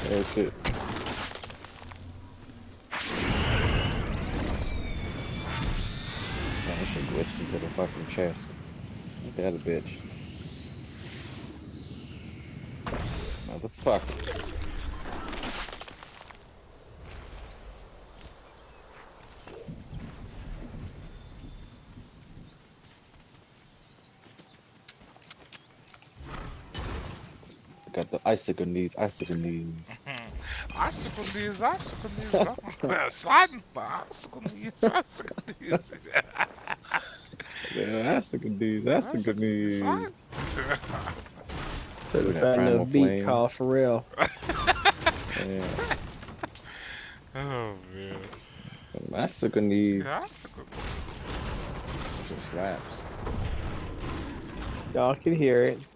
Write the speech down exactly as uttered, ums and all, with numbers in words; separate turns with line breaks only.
Oh shit. Man, this shit glitched into the fucking chest. Ain't that a bitch? Motherfucker. Got the icicle knees, icicle knees.
Icicle knees, icicle knees. Sliding the icicle knees, icicle knees.
Yeah, icicle knees, icicle knees.
Couldn't find no beat call for real.
Yeah.
Oh man.
Icicle knees.
Icicle.
Just slaps.
Y'all can hear it.